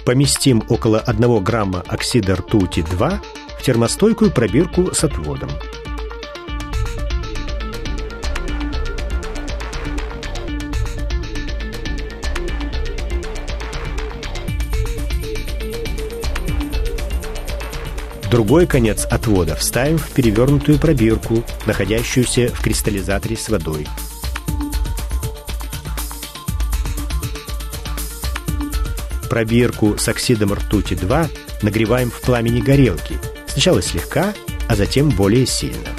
Поместим около 1 грамма оксида ртути-2 в термостойкую пробирку с отводом. Другой конец отвода вставим в перевернутую пробирку, находящуюся в кристаллизаторе с водой. Пробирку с оксидом ртути-2 нагреваем в пламени горелки, сначала слегка, а затем более сильно.